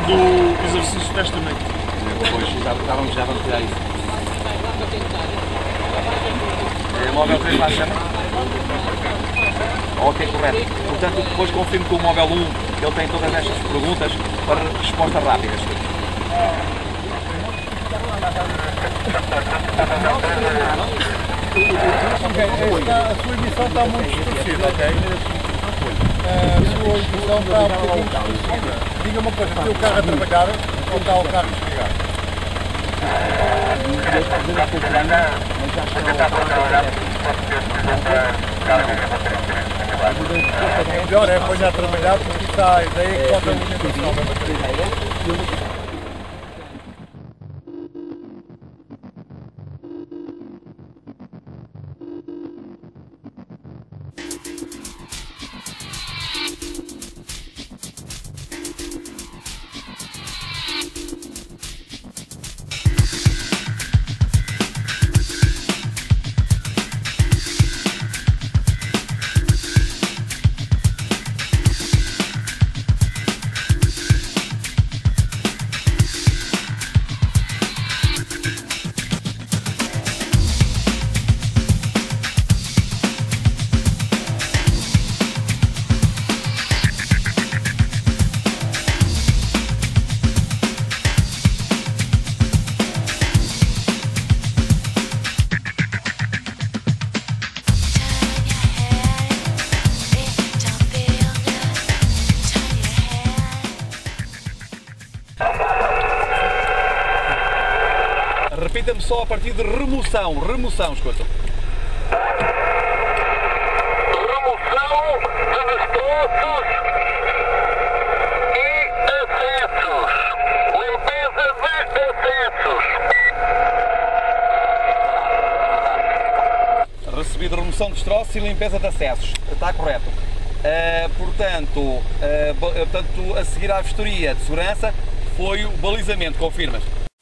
do exercício desta noite. Pois, já vamos tirar isso. É, móvel 3 lá chama? Ok, correto. Portanto, depois confirmo com o móvel 1 que ele tem todas estas perguntas para respostas rápidas. A sua emissão está muito distorcida, ok? A sua emissão está um bocadinho distorcida. Diga uma coisa, tem o carro a trabalhar ou está o carro desligado? O melhor é apanhar a trabalhar porque está a ideia que falta a alimentação da bateria. Repita-me só a partir de remoção. Remoção, escuta. Remoção de destroços e acessos. Limpeza de acessos. Recebido remoção de destroços e limpeza de acessos. Está correto. Portanto, a seguir à vistoria de segurança foi o balizamento. Confirmas?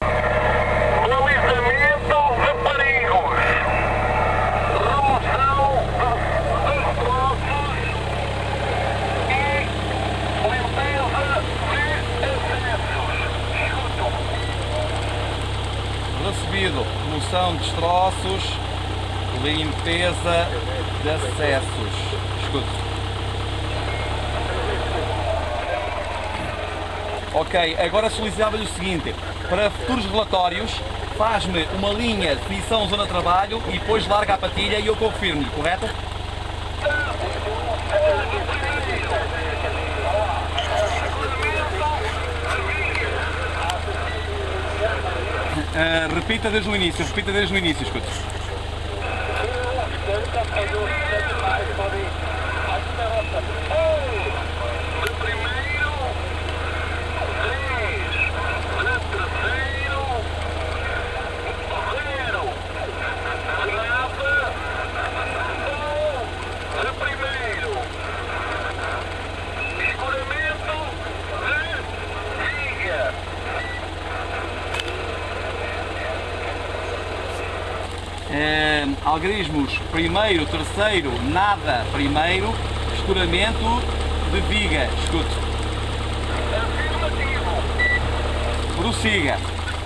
Recebido remoção de destroços, limpeza de acessos. Escute. Ok, agora solicitava-lhe o seguinte: para futuros relatórios, faz-me uma linha de definição zona de trabalho e depois larga a patilha e eu confirmo-lhe, correto? Repita desde o início, escute. Algarismos, primeiro, terceiro, nada, primeiro, escuramento de viga, escute. Prossiga.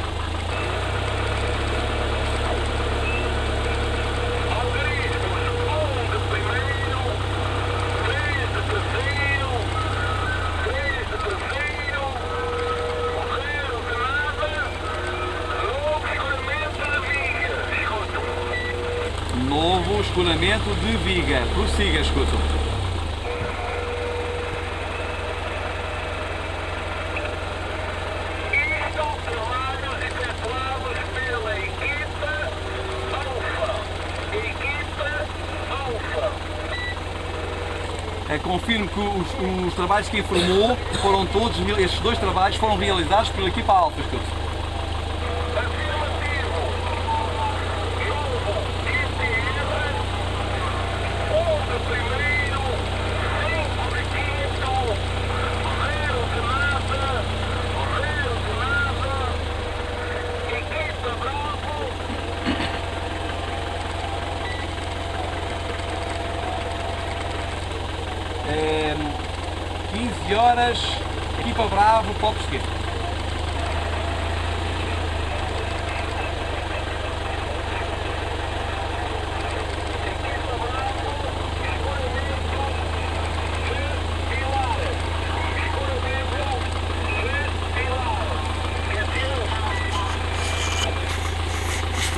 Novo escoramento de viga. Prossiga, escuta. Trabalhos efetuados pela equipa Alfa. Confirmo que os trabalhos que informou foram todos, estes dois trabalhos foram realizados pela equipa Alfa, escuta. É, 15 horas, equipa Bravo, Pop esquerdo.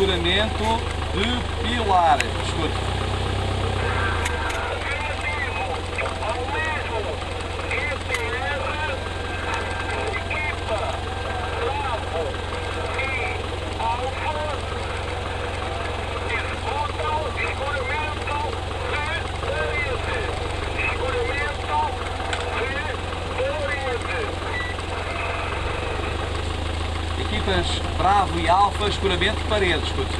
seguramento de pilar. Escute. Equipas Bravo e Alfa, escuramento de parede, escute.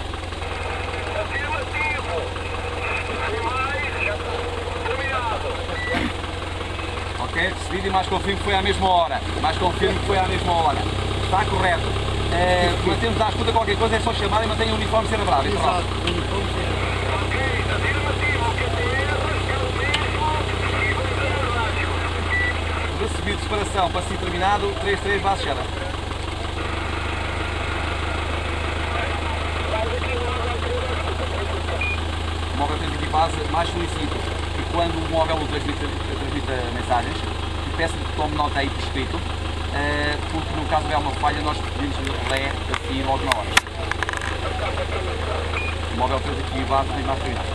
Ok, recebido e mais confirmo que foi à mesma hora. Mais confirmo que foi à mesma hora. Está correto. Mantemos à escuta qualquer coisa, é só chamar e mantenha o uniforme ser bravo. Exato, o uniforme Recebido, separação, passivo terminado, 3-3, base cheira. O móvel tem aqui base, mais solicito que quando o móvel transmita mensagens, que peço que tome nota aí por escrito, porque no caso houver uma falha nós pedimos relé aqui logo na hora. O móvel fez aqui base, tem mais terminado.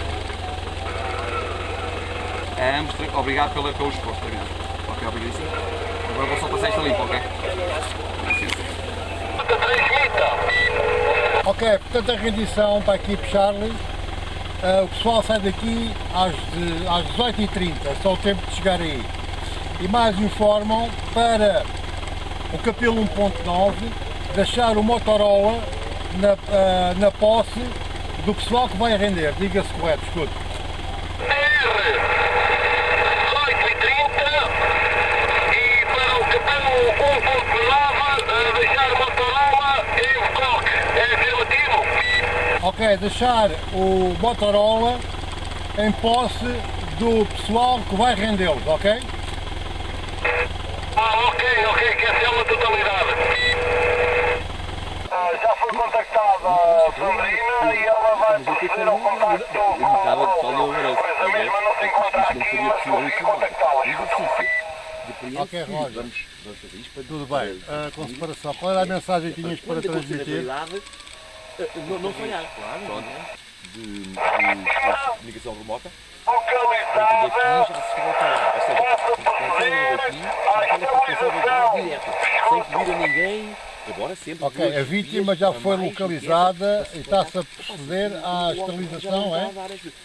Ambos, obrigado pelo esforço, terminado. Ok, obrigadíssimo. Agora vou só passar esta limpa, ok? Ok, portanto a rendição para a equipe Charlie. O pessoal sai daqui às 18h30, só o tempo de chegar aí. E mais informam para o Capelo 1.9 deixar o Motorola na posse do pessoal que vai render. Diga-se correto, escute. Ok, deixar o Motorola em posse do pessoal que vai rendê-los, ok? Ok, que essa é uma totalidade. Já foi contactada a Sandrina e ela vai proceder ao contacto pois a mesma não se encontra aqui, mas consegui contactá-la. Ok, Roger. Tudo bem. Com separação. Qual era a mensagem que tinhas para transmitir? Não falhar, claro. De comunicação remota. Localizada, Daqui já se falta. Ou seja, daqui direto, sem pedir a ninguém. Agora sempre. Ok, a vítima já foi localizada e está-se a proceder à esterilização, é?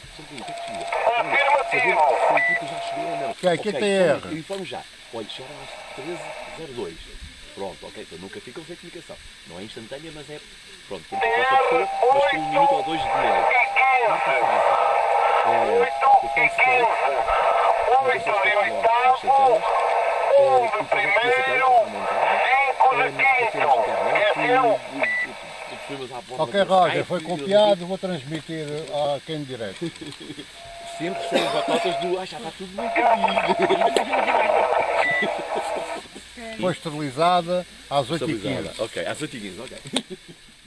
Ok, QTR. Informe já. Olha, chegaram às 13h02. Pronto, ok, então nunca ficam sem comunicação. Não é instantânea, mas é. Pronto, quando passa a pessoa, mas com 1 minuto ou 2 de delay. Quarta fase. Telefone secreto. Comunicações tecnológicas instantâneas. Internet de satélite internet. Ok, Roger, foi copiado, vou transmitir a quem direto. Sempre sem as batatas do. Já está tudo muito bem. Foi esterilizada às 8h15. Ok, às 8h15, ok.